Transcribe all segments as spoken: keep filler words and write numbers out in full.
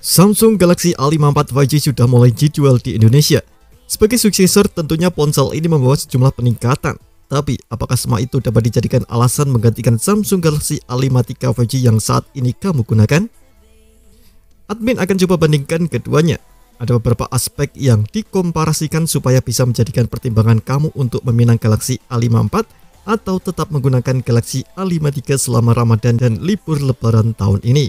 Samsung Galaxy A lima puluh empat lima G sudah mulai dijual di Indonesia. Sebagai suksesor, tentunya ponsel ini membawa sejumlah peningkatan. Tapi, apakah semua itu dapat dijadikan alasan menggantikan Samsung Galaxy A lima puluh tiga lima G yang saat ini kamu gunakan? Admin akan coba bandingkan keduanya. Ada beberapa aspek yang dikomparasikan supaya bisa menjadikan pertimbangan kamu untuk meminang Galaxy A lima puluh empat atau tetap menggunakan Galaxy A lima puluh tiga selama Ramadan dan libur Lebaran tahun ini.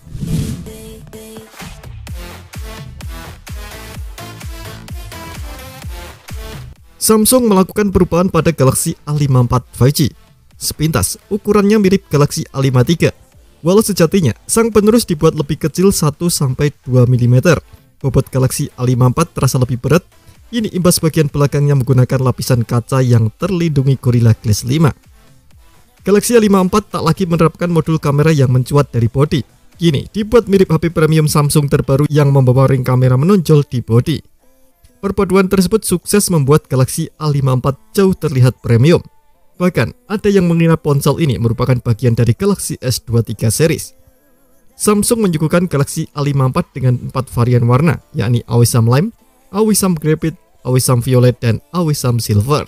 Samsung melakukan perubahan pada Galaxy A lima puluh empat lima G. Sepintas, ukurannya mirip Galaxy A lima puluh tiga. Walau sejatinya, sang penerus dibuat lebih kecil satu sampai dua milimeter. Bobot Galaxy A lima puluh empat terasa lebih berat. Ini imbas bagian belakangnya menggunakan lapisan kaca yang terlindungi Gorilla Glass lima. Galaxy A lima puluh empat tak lagi menerapkan modul kamera yang mencuat dari bodi. Kini, dibuat mirip H P premium Samsung terbaru yang membawa ring kamera menonjol di bodi. Perpaduan tersebut sukses membuat Galaxy A lima puluh empat jauh terlihat premium. Bahkan, ada yang mengira ponsel ini merupakan bagian dari Galaxy S dua puluh tiga series. Samsung menyuguhkan Galaxy A lima puluh empat dengan empat varian warna, yakni Awisam Lime, Awisam Graphite, Awisam Violet, dan Awisam Silver.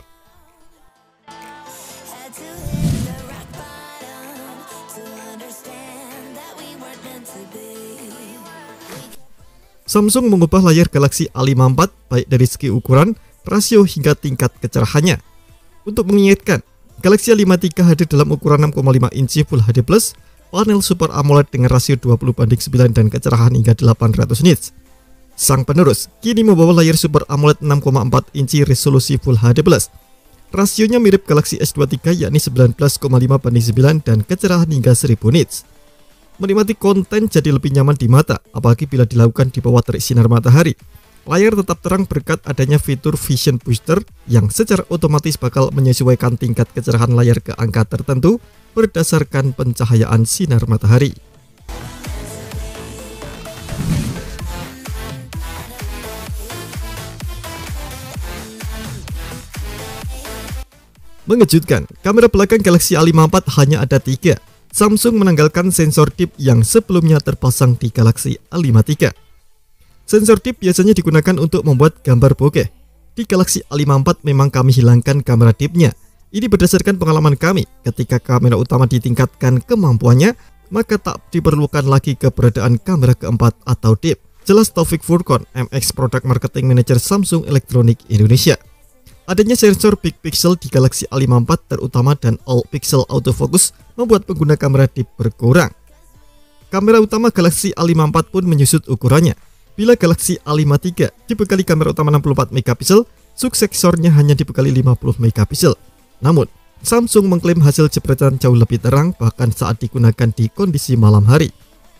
Samsung mengubah layar Galaxy A lima puluh empat baik dari segi ukuran, rasio hingga tingkat kecerahannya. Untuk mengingatkan, Galaxy A lima puluh tiga hadir dalam ukuran enam koma lima inci Full H D plus, panel Super AMOLED dengan rasio dua puluh banding sembilan dan kecerahan hingga delapan ratus nits. Sang penerus kini membawa layar Super AMOLED enam koma empat inci resolusi Full H D plus. Rasionya mirip Galaxy S dua puluh tiga yakni sembilan belas koma lima banding sembilan dan kecerahan hingga seribu nits. Menikmati konten jadi lebih nyaman di mata, apalagi bila dilakukan di bawah terik sinar matahari. Layar tetap terang berkat adanya fitur Vision Booster yang secara otomatis bakal menyesuaikan tingkat kecerahan layar ke angka tertentu berdasarkan pencahayaan sinar matahari. Mengejutkan, kamera belakang Galaxy A lima puluh empat hanya ada tiga. Samsung menanggalkan sensor dip yang sebelumnya terpasang di Galaxy A lima puluh tiga. Sensor dip biasanya digunakan untuk membuat gambar bokeh. Di Galaxy A lima puluh empat memang kami hilangkan kamera dipnya. Ini berdasarkan pengalaman kami, ketika kamera utama ditingkatkan kemampuannya, maka tak diperlukan lagi keberadaan kamera keempat atau dip. Jelas Taufik Furqon, M X Product Marketing Manager Samsung Electronics Indonesia. Adanya sensor big pixel di Galaxy A lima puluh empat terutama dan all pixel autofocus membuat pengguna kamera dip berkurang. Kamera utama Galaxy A lima puluh empat pun menyusut ukurannya. Bila Galaxy A lima puluh tiga dibekali kamera utama enam puluh empat megapiksel, suksesornya hanya dibekali lima puluh megapiksel. Namun, Samsung mengklaim hasil jepretan jauh lebih terang bahkan saat digunakan di kondisi malam hari.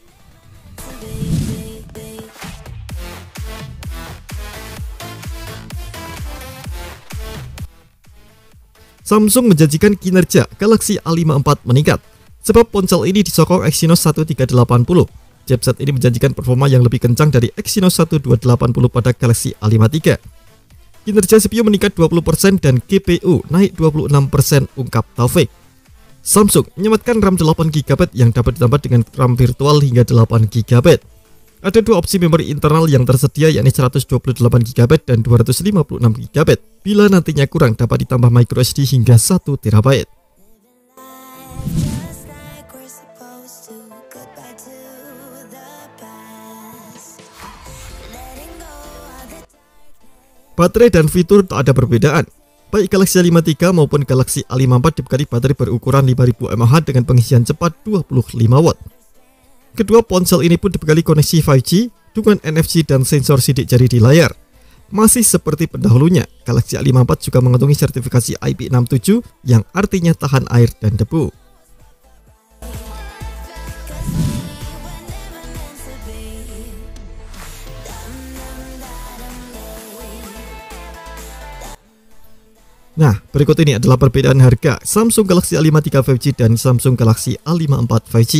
Samsung menjanjikan kinerja Galaxy A lima puluh empat meningkat, sebab ponsel ini disokong Exynos seribu tiga ratus delapan puluh. Chipset ini menjanjikan performa yang lebih kencang dari Exynos seribu dua ratus delapan puluh pada Galaxy A lima puluh tiga. Kinerja C P U meningkat dua puluh persen dan G P U naik dua puluh enam persen, ungkap Taufik. Samsung menyematkan RAM delapan giga byte yang dapat ditambah dengan RAM virtual hingga delapan giga byte. Ada dua opsi memori internal yang tersedia yakni seratus dua puluh delapan giga byte dan dua ratus lima puluh enam giga byte. Bila nantinya kurang dapat ditambah micro S D hingga satu terabyte. Baterai dan fitur tak ada perbedaan. Baik Galaxy A lima puluh tiga maupun Galaxy A lima puluh empat dibekali baterai berukuran lima ribu mAh dengan pengisian cepat dua puluh lima watt. Kedua ponsel ini pun dibekali koneksi lima G, dukungan N F C dan sensor sidik jari di layar. Masih seperti pendahulunya, Galaxy A lima puluh empat juga mengantongi sertifikasi I P enam puluh tujuh yang artinya tahan air dan debu. Nah, berikut ini adalah perbedaan harga Samsung Galaxy A lima puluh tiga lima G dan Samsung Galaxy A lima puluh empat lima G.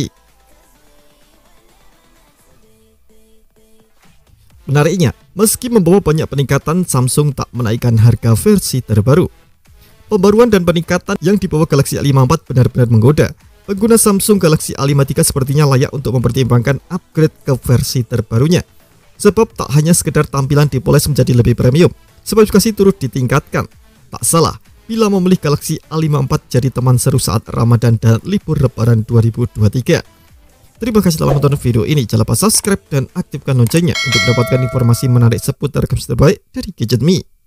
Menariknya, meski membawa banyak peningkatan, Samsung tak menaikkan harga versi terbaru. Pembaruan dan peningkatan yang dibawa Galaxy A lima puluh empat benar-benar menggoda. pengguna Samsung Galaxy A lima puluh tiga sepertinya layak untuk mempertimbangkan upgrade ke versi terbarunya. Sebab tak hanya sekedar tampilan dipoles menjadi lebih premium, spesifikasi turut ditingkatkan. Tak salah bila memilih Galaxy A lima puluh empat jadi teman seru saat Ramadan dan libur Lebaran dua ribu dua puluh tiga. Terima kasih telah menonton video ini. Jangan lupa subscribe dan aktifkan loncengnya untuk mendapatkan informasi menarik seputar gadget terbaik dari Gadget Me.